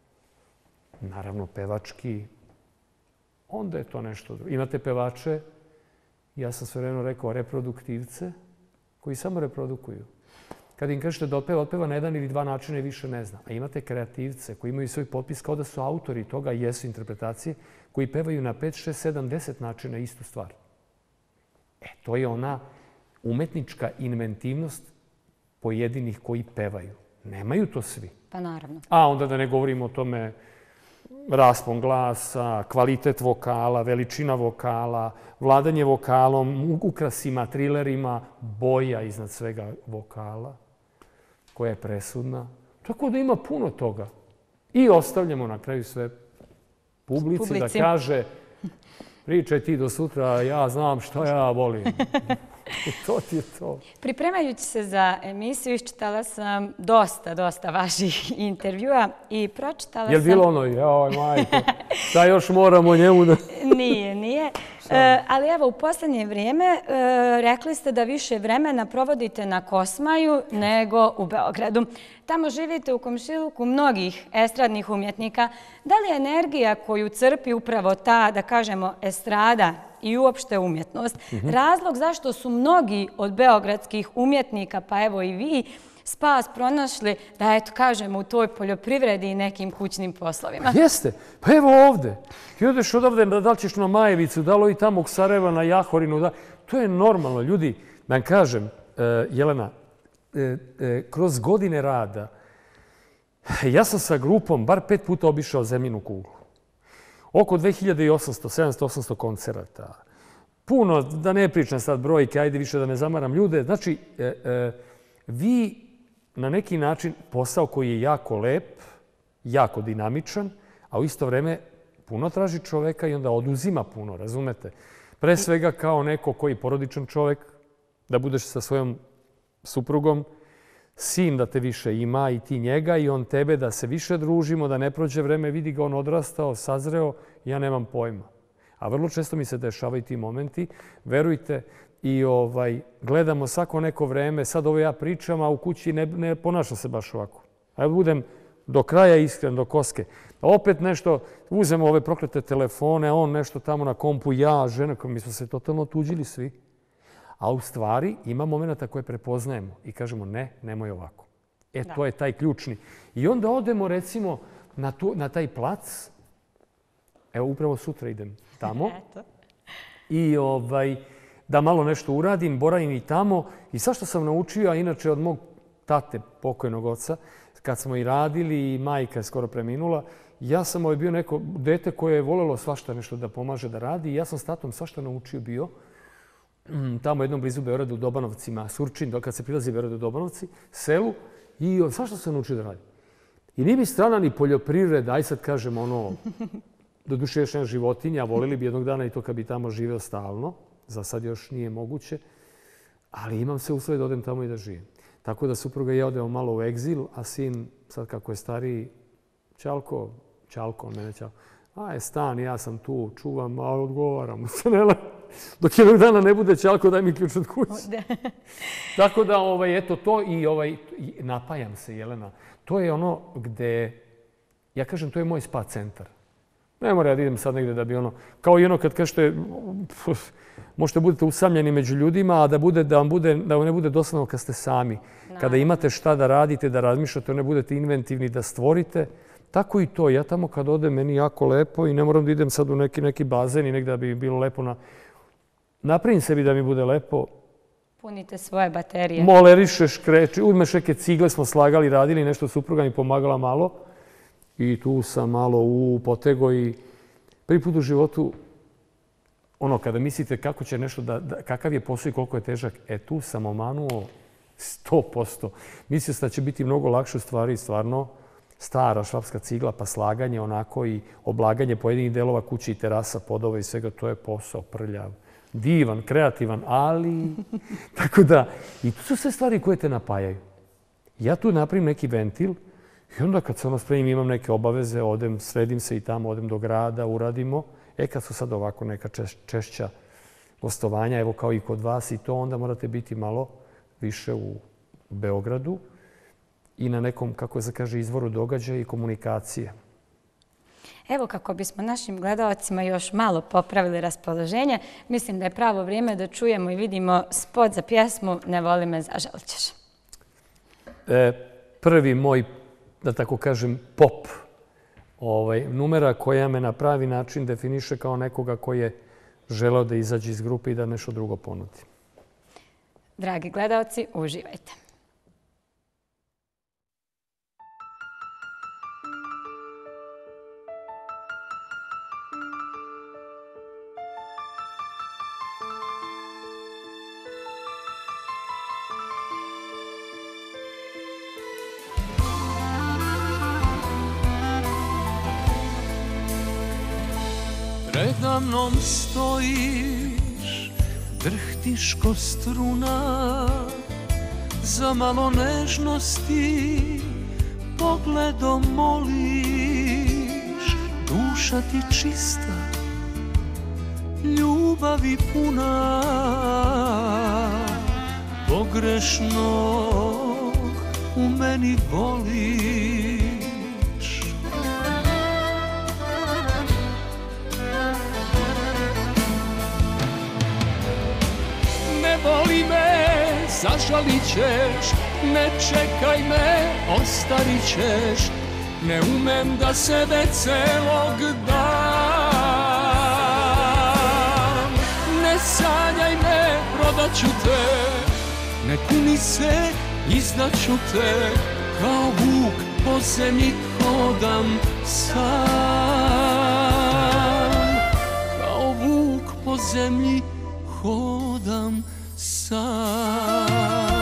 naravno pevački, onda je to nešto drugo. Imate pevače, ja sam sve vremeno rekao reproduktivce, koji samo reprodukuju. Kada im kažete da otpeva, otpeva na jedan ili dva načina i više ne zna. A imate kreativce koji imaju svoj potpis kao da su autori toga i jesu interpretacije, koji pevaju na pet, šest, sedam, deset načina istu stvar. E, to je ona umetnička inventivnost pojedinih koji pevaju. Nemaju to svi. Pa naravno. A onda da ne govorimo o tome raspon glasa, kvalitet vokala, veličina vokala, vladanje vokalom, ukrasima, trilerima, boja iznad svega vokala, koja je presudna. Tako da ima puno toga. I ostavljamo na kraju sve publici, publici. Da kaže pričaj ti do sutra, ja znam šta ja volim. To ti je to. Pripremajući se za emisiju, iščitala sam dosta, dosta vaših intervjua i pročitala sam... Je li bilo ono, joj majko, šta još moramo njemu da... Nije, nije. E, ali evo, u posljednje vrijeme e, rekli ste da više vremena provodite na Kosmaju nego u Beogradu. Tamo živite u komšiluku mnogih estradnih umjetnika. Da li je energija koju crpi upravo ta, da kažemo, estrada i uopšte umjetnost, razlog zašto su mnogi od beogradskih umjetnika, pa evo i vi, spas pronašli, da eto kažemo u toj poljoprivredi i nekim kućnim poslovima. Jeste. Pa evo ovde. Ti odeš odavde, da li ćeš na Majevicu, da li i tamo u Sarajeva, na Jahorinu. To je normalno. Ljudi, da vam kažem, Jelena, kroz godine rada, ja sam sa grupom bar pet puta obišao zemljinu kuglu. Oko dve hiljade osamsto, sedamsto, osamsto koncerata. Puno, da ne pričam sad brojke, ajde više da ne zamaram ljude. Znači, vi na neki način posao koji je jako lep, jako dinamičan, a u isto vreme puno traži čoveka i onda oduzima puno, razumete? Pre svega kao neko koji je porodičan čovek, da budeš sa svojom suprugom, sin da te više ima i ti njega i on tebe, da se više družimo, da ne prođe vreme, vidi ga on odrastao, sazreo, ja nemam pojma. A vrlo često mi se dešavaju ti momenti, verujte, i gledamo svako neko vreme, sad ovo ja pričam, a u kući ne ponašam se baš ovako. A budem do kraja iskren, do koske. Opet nešto, uzemo ove proklete telefone, on nešto tamo na kompu, ja, žena, mi smo se totalno otuđili svi. A u stvari ima momenta koje prepoznajemo i kažemo ne, nemoj ovako. E, to je taj ključni. I onda odemo recimo na taj plac, evo upravo sutra idem tamo, i da malo nešto uradim, boravim i tamo. I sad što sam naučio, a inače od mog tate, pokojnog oca, kad smo i radili i majka je skoro preminula, ja sam bio neko dete koje je voljelo svašta nešto da pomaže da radi i ja sam s tatom svašta naučio bio tamo jednom blizu Beograda u Dobanovcima, Surčin, kad se prilazi Beogradu u Dobanovci, selu, i svašta sam naučio da radi. I nije mi strana ni poljoprivreda, aj sad kažem ono, doduše još jedna životinja, volili bi jednog dana i to kad bi tamo živeo stalno, za sad još nije moguće, ali imam sve uslove da odem tamo i da živim. Tako da supruga i ja odemo malo u egzil, a sin, sad kako je stariji, Ćalko, Ćalko, mene Ćalko, aj stan, ja sam tu, čuvam, a odgovaram mu se, ne. Dok jednog dana ne bude Ćalko, daj mi ključ od kuće. Tako da, eto to i napajam se, Jelena. To je ono gde, ja kažem, to je moj spa centar. Ne mora da idem sad negde da bi ono, kao i ono kad kažete, možete budete usamljeni među ljudima, a da vam ne bude dosadno kad ste sami. Kada imate šta da radite, da razmišljate, ne budete inventivni, da stvorite. Tako i to. Ja tamo kad odem, meni jako lepo i ne moram da idem sad u neki bazen i negde da bi bilo lepo na... Napravim sebi da mi bude lepo. Punite svoje baterije. Molerišeš, kreći, uzmeš neke cigle, smo slagali, radili, nešto supruga mi pomagala malo. I tu sam malo u potego i prvi put u životu, ono, kada mislite kako će nešto da, kakav je posao i koliko je težak, e tu sam omanuo sto posto. Mislio sam da će biti mnogo lakše u stvari, stvarno, stara švapska cigla, pa slaganje onako i oblaganje pojedinih delova kuće i terasa, podova i svega, to je posao prljav. Divan, kreativan, ali... Tako da, i to su sve stvari koje te napajaju. Ja tu napravim neki ventil i onda kad se ono spremim, imam neke obaveze, odem, sredim se i tamo, odem do grada, uradimo. E kad su sad ovako neka češća gostovanja, evo kao i kod vas i to, onda morate biti malo više u Beogradu i na nekom, kako se kaže, izvoru događaja i komunikacije. Evo kako bismo našim gledalcima još malo popravili raspoloženje, mislim da je pravo vrijeme da čujemo i vidimo spot za pjesmu Ne voli me, zažalit ćeš. Prvi moj, da tako kažem, pop numera koja me na pravi način definiše kao nekoga koji je želeo da izađe iz grupe i da nešto drugo ponudi. Dragi gledalci, uživajte. Predamnom stojiš, drhtiš ko struna, za malo nežnosti pogledom moliš. Duša ti čista, ljubavi puna, pogrešnog u meni voliš. Ne voli me, zažalit ćeš, ne čekaj me, ostarit ćeš, ne umem da sebe celog dam. Ne sanjaj me, prodat ću te, ne kuni se, izdat ću te, kao vuk po zemlji hodam sam. Kao vuk po zemlji hodam sam.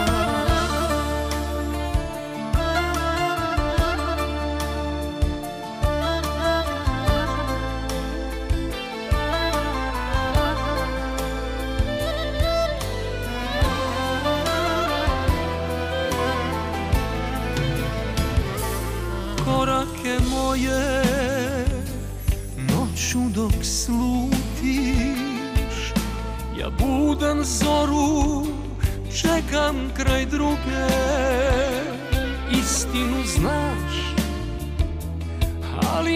Korake moje noću dok slutiš, ja budan zoru čekam kraj druge. Istinu znaš, ali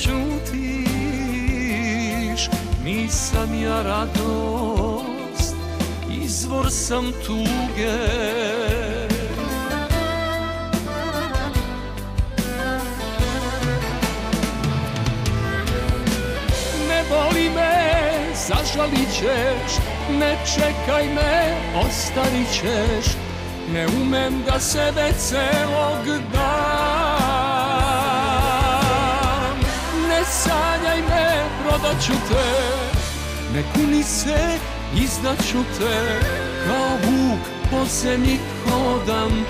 prećutiš. Nisam ja radost, izvor sam tuge. Voli me, zažalit ćeš, ne čekaj me, ostarit ćeš, ne umem da sebe celog dam. Ne sanjaj me, prodat ću te, ne kuni se, izdat ću te, kao vuk po zemlji hodam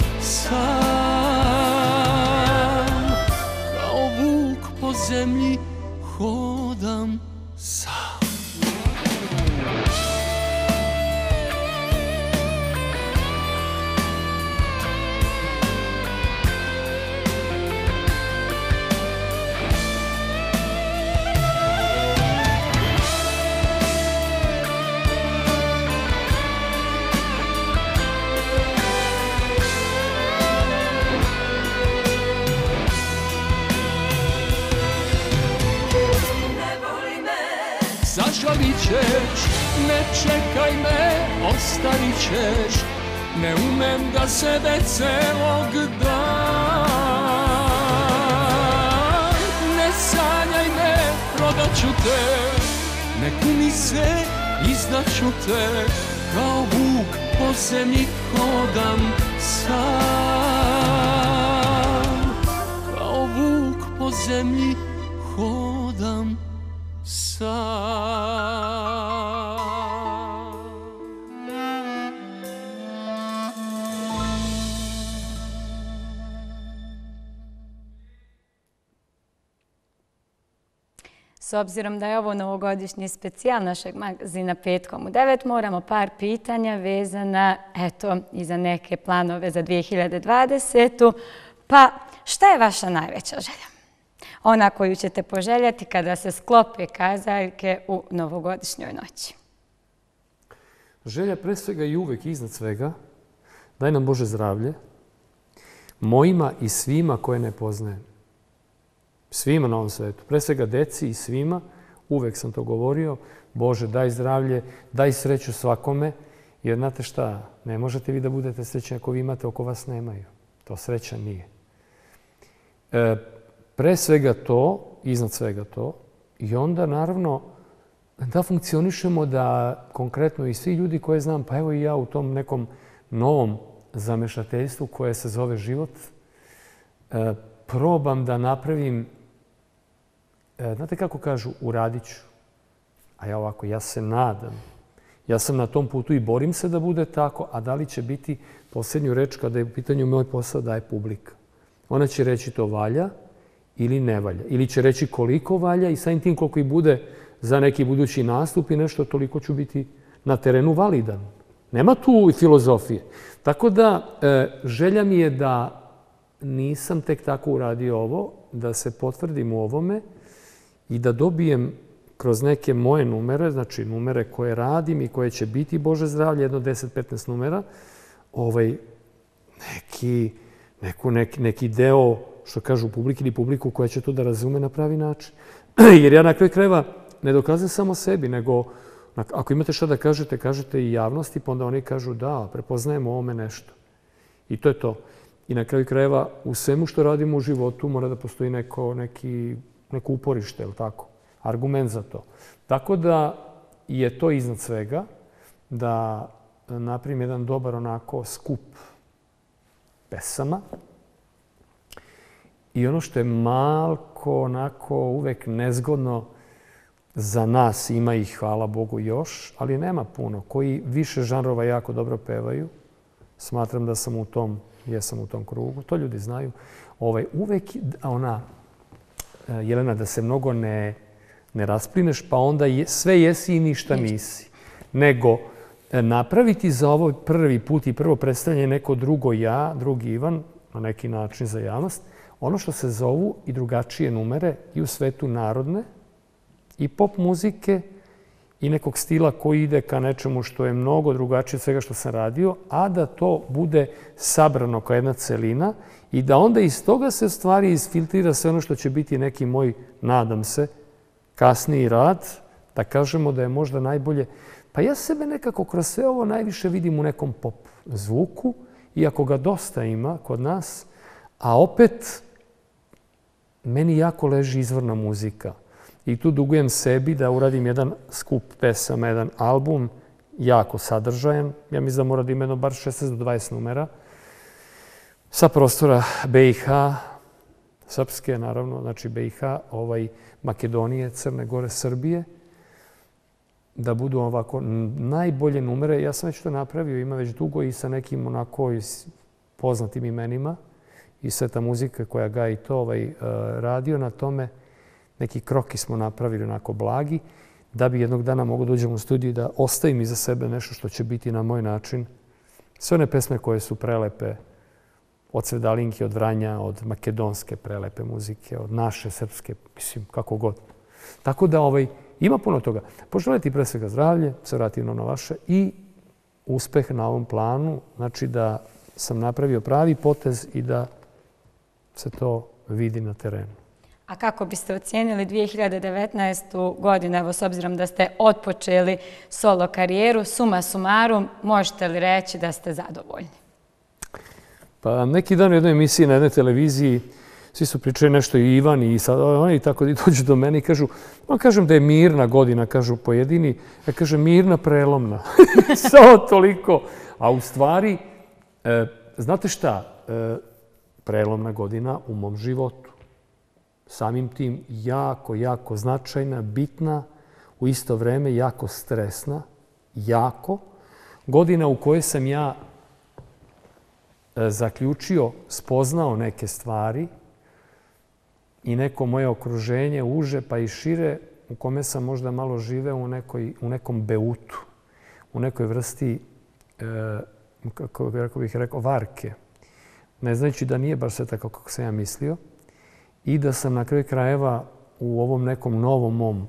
sam. Kao vuk po zemlji hodam sam. Zažalit ćeš, ne čekaj me, ostarit ćeš, ne umem da sebe celog dam. Ne sanjaj me, prodat ću te, ne kuni se, izdat ću te, kao vuk po zemlji hodam sam. Kao vuk po zemlji hodam sam. S obzirom da je ovo novogodišnji specijal našeg magazina Petkom u devet, moramo par pitanja vezana, eto, i za neke planove za dvije hiljade dvadesetu. Pa, šta je vaša najveća želja? Ona koju ćete poželjeti kada se sklope kazaljke u novogodišnjoj noći. Želja pre svega i uvek iznad svega, daj nam Bože zdravlje, mojima i svima koje ne poznajem. Svima na ovom svetu. Pre svega deci i svima, uvek sam to govorio, Bože daj zdravlje, daj sreću svakome, jer znate šta, ne možete vi da budete srećni ako vi imate oko vas nemaju. To sreća nije. E, pre svega to, iznad svega to, i onda naravno da funkcionišemo da konkretno i svi ljudi koje znam, pa evo i ja u tom nekom novom zamešateljstvu koje se zove život, e, probam da napravim, e, znate kako kažu, uradit ću. A ja ovako, ja se nadam. Ja sam na tom putu i borim se da bude tako, a da li će biti posljednju reč kada je u pitanju moj posao daje publika. Ona će reći to valja ili ne valja. Ili će reći koliko valja i samim tim koliko i bude za neki budući nastup i nešto, toliko ću biti na terenu validan. Nema tu filozofije. Tako da e, želja mi je da nisam tek tako uradio ovo, da se potvrdim u ovome i da dobijem kroz neke moje numere, znači numere koje radim i koje će biti, Bože zdravlje, jedno deset petnaest numera, ovaj, neki, neku, neki, neki deo, što kažu publiki ili publiku koja će to da razume na pravi način. Jer ja na kraju krajeva ne dokazujem samo sebi, nego ako imate šta da kažete, kažete i javnosti, pa onda oni kažu da, prepoznajemo ovome nešto. I to je to. I na kraju krajeva u svemu što radimo u životu mora da postoji neko, neki, neko uporište, ili tako? Argument za to. Tako da je to iznad svega da napravim jedan dobar onako skup pesama. I ono što je malko onako uvek nezgodno za nas, ima ih, hvala Bogu, još, ali nema puno. Koji više žanrova jako dobro pevaju. Smatram da sam u tom, jesam u tom krugu. To ljudi znaju. Ovaj, uvek, ona, Jelena, da se mnogo ne, ne rasplineš, pa onda je, sve jesi i ništa nisi. Nego napraviti za ovo prvi put i prvo predstavljanje neko drugo ja, drugi Ivan, na neki način za javnost, ono što se zovu i drugačije numere i u svetu narodne, i pop muzike, i nekog stila koji ide ka nečemu što je mnogo drugačije od svega što sam radio, a da to bude sabrano kao jedna celina i da onda iz toga se stvari isfiltrira sve ono što će biti neki moj, nadam se, kasniji rad, da kažemo da je možda najbolje. Pa ja sebe nekako kroz sve ovo najviše vidim u nekom pop zvuku, iako ga dosta ima kod nas, a opet meni jako leži izvorna muzika. I tu dugujem sebi da uradim jedan skup pesama, jedan album, jako sadržajan. Ja mislim da mora da ima jedno bar šesnaest do dvadeset numera. Sa prostora be i ha, srpske naravno, znači be i ha, ovaj, Makedonije, Crne Gore, Srbije. Da budu ovako najbolje numere. Ja sam već to napravio, ima već dugo i sa nekim onako poznatim imenima. I sve ta muzika koja ga i to ovaj, radio na tome. Neki kroki smo napravili onako blagi, da bi jednog dana mogu dođem u studiju i da ostavim iza sebe nešto što će biti na moj način. Sve one pesme koje su prelepe, od Svedalinke, od Vranja, od makedonske prelepe muzike, od naše srpske, mislim, kako god. Tako da ovaj, ima puno toga. Poželjeti pre svega zdravlje, se vratim na vaše, i uspeh na ovom planu, znači da sam napravio pravi potez i da se to vidi na terenu. A kako biste ocijenili dvije hiljade devetnaestu. godinu, evo s obzirom da ste otpočeli solo karijeru, suma sumarum, možete li reći da ste zadovoljni? Pa neki dan u jednoj emisiji na jednoj televiziji svi su pričali nešto i Ivan i sad oni tako dođu do mene i kažu, no kažem da je mirna godina, kažu pojedini, ja kažem mirna, prelomna. Samo toliko. A u stvari, e, znate šta, e, prelomna godina u mom životu. Samim tim jako, jako značajna, bitna, u isto vreme jako stresna, jako. Godina u kojoj sam ja zaključio, spoznao neke stvari i neko moje okruženje uže pa i šire, u kome sam možda malo živeo u, nekoj, u nekom beutu, u nekoj vrsti, e, kako bih rekao, varke. Ne znajući da nije baš sve tako kako sam ja mislio. I da sam na kraju krajeva u ovom nekom novom mom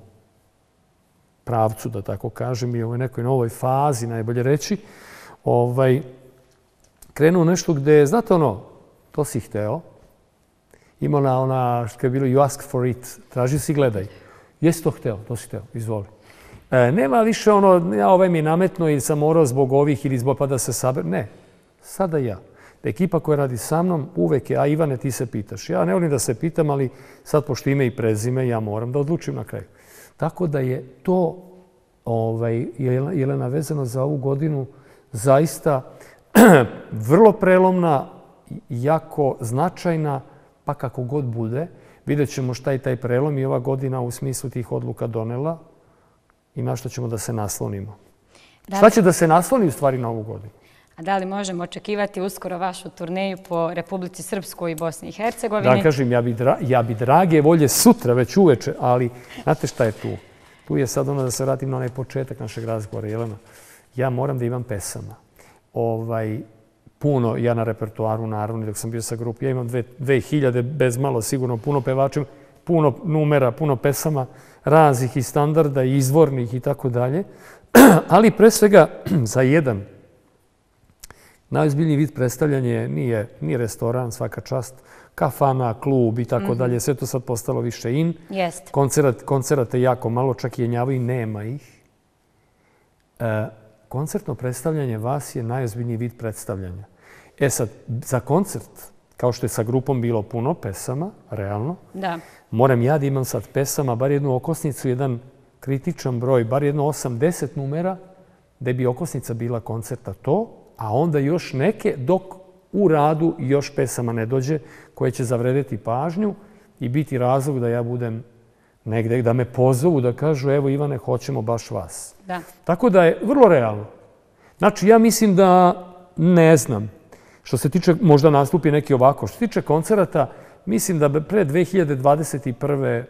pravcu, da tako kažem, i u ovoj nekoj novoj fazi, najbolje reći, ovaj, krenuo nešto gde, znate ono, to si hteo, ima ona, ona što je bilo you ask for it, traži si, gledaj. Jesi to hteo, to si hteo, izvoli. E, nema više ono, ja ovaj mi je nametno ili sam morao zbog ovih ili zbog pa da se saber. Ne, sada ja. Da ekipa koja radi sa mnom uvek je, a Ivane ti se pitaš. Ja ne volim da se pitam, ali sad pošto ime i prezime, ja moram da odlučim na kraju. Tako da je to, ovaj, Jelena, vezano za ovu godinu zaista vrlo prelomna, jako značajna, pa kako god bude. Vidjet ćemo šta je taj prelom i ova godina u smislu tih odluka donela i na što ćemo da se naslonimo. Šta će da se nasloni u stvari na ovu godinu? A da li možemo očekivati uskoro vašu turneju po Republici Srpskoj i Bosni i Hercegovini? Da kažem, ja bi, dra, ja bi drage volje sutra, već uveče, ali znate šta je tu? Tu je sad ono da se vratim na onaj početak našeg razgovora, Jelena. Ja moram da imam pesama. Ovaj, puno, ja na repertoaru, naravno, dok sam bio sa grupi, ja imam dve, dve hiljade, bez malo sigurno, puno pevača, puno numera, puno pesama, raznih i standarda, i izvornih i tako dalje. Ali pre svega za jedan najozbiljniji vid predstavljanja nije, nije restoran, svaka čast, kafana, klub i tako dalje. Sve to sad postalo više in. Jest. Koncerat, koncerata jako malo, čak i jenjavaju, nema ih. E, koncertno predstavljanje vas je najozbiljniji vid predstavljanja. E sad, za koncert, kao što je sa grupom bilo puno pesama, realno, Da. moram ja da imam sad pesama, bar jednu okosnicu, jedan kritičan broj, bar jedno osam deset numera, da bi okosnica bila koncerta to, a onda još neke, dok u radu još pesama ne dođe, koje će zavredeti pažnju i biti razlog da ja budem negde, da me pozovu, da kažu evo Ivane, hoćemo baš vas. Da. Tako da je vrlo realno. Znači, ja mislim da ne znam. Što se tiče, možda nastupi neki ovako, što se tiče koncerata, mislim da pre dve hiljade dvadeset prve.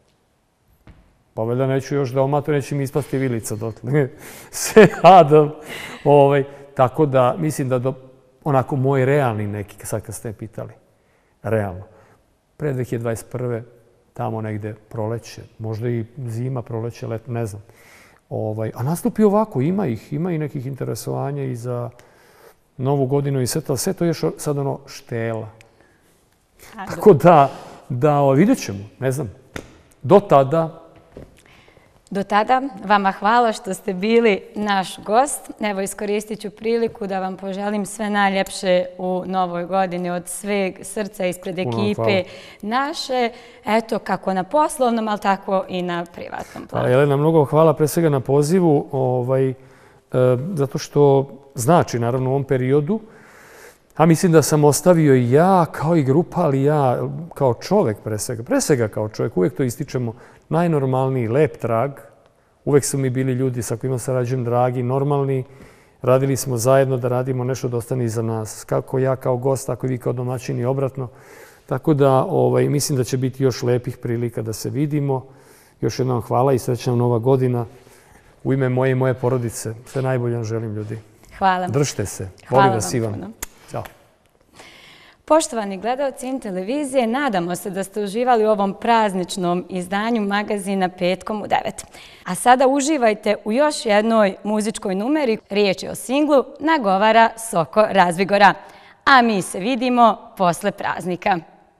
Pa valjda neću još da omato, neće mi ispasti vilica dotle. Se nadam. Ovaj, tako da, mislim da do, onako moj realni neki, sad kad ste me pitali, realno. Pre dve hiljade dvadeset prve. Tamo negde proleće, možda i zima, proleće, let, ne znam. Ovaj, a nastupi ovako, ima ih, ima i nekih interesovanja i za Novu godinu i sve to, sve to je još sad ono štela. Tako da, da vidjet ćemo, ne znam. Do tada... Do tada vama hvala što ste bili naš gost. Evo, iskoristit ću priliku da vam poželim sve najljepše u novoj godini od sveg srca ispred ekipe naše. Eto, kako na poslovnom, ali tako i na privatnom planu. Jelena, mnogo hvala pre svega na pozivu, ovaj, e, zato što znači, naravno, u ovom periodu, a mislim da sam ostavio i ja, kao i grupa, ali ja kao čovek pre svega, pre svega kao čovek, uvek to ističemo, najnormalniji, lep trag. Uvek su mi bili ljudi sa kojima sarađujem dragi, normalni. Radili smo zajedno da radimo nešto da ostane iza nas. Kako ja kao gost, tako i vi kao domaćin i obratno. Tako da ovaj, mislim da će biti još lepih prilika da se vidimo. Još jednom hvala i srećna nova godina. U ime moje i moje porodice. Sve najbolje vam želim, ljudi. Hvala. Držite se. Hvala Volim vas, Ivan. puno. Ćao. Poštovani gledalci In televizije, nadamo se da ste uživali u ovom prazničnom izdanju magazina Petkom u devet. A sada uživajte u još jednoj muzičkoj numeri. Riječ je o singlu Nagovara Soko Razvigora. A mi se vidimo posle praznika.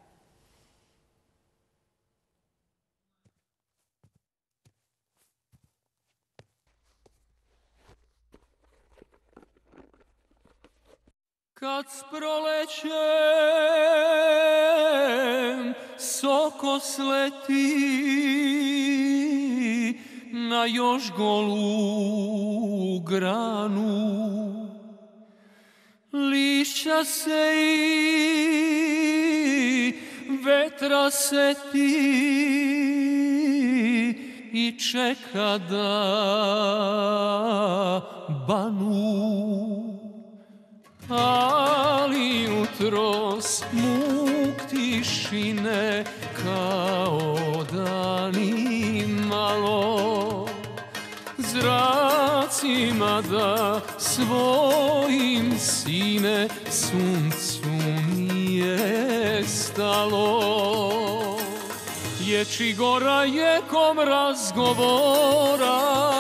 Kad s prolećem soko sleti na još golu granu, lišća se i vetra seti i čeka da banu. Ali jutros muk tišine kao dani malo, zracima da svojim sine suncu nije stalo. Ječi gora jekom razgovora,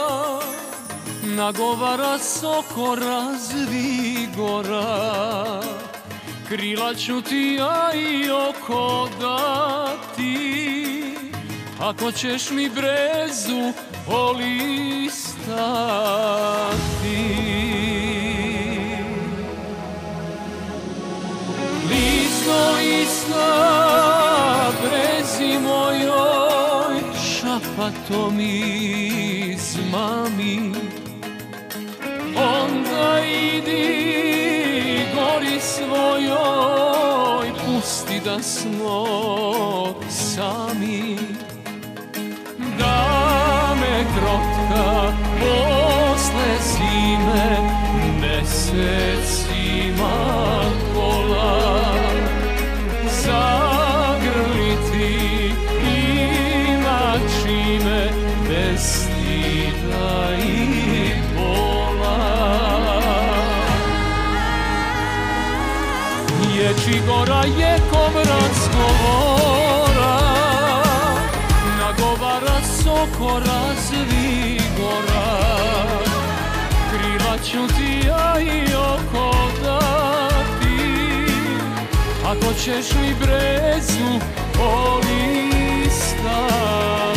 nagovara soko razvigora. Krila ću ti ja i oko dati, ako ćeš mi brezu olistati. Listo, lista, brezi mojoj, šapato mi zmami. Onda idi gori svojoj, pusti da smo sami. Da me krotka posle zime mesecima kola zagrliti ima čime bez stida i Ječi gora jekom razgovora, nagovara soko razvigora. Krila ću ti ja i oko dati, ako ćeš mi brezu olistati.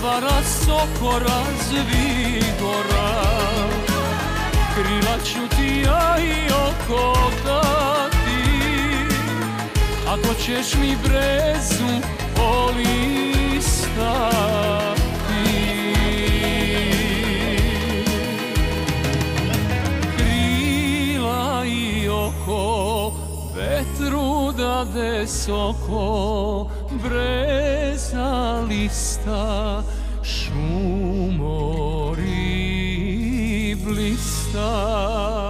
Bavara sokora zvigora, krila ću ti ja i oko dati, ako ćeš mi brezu polistati. Krila i oko vetru dade soko, breza lista, šumori blista.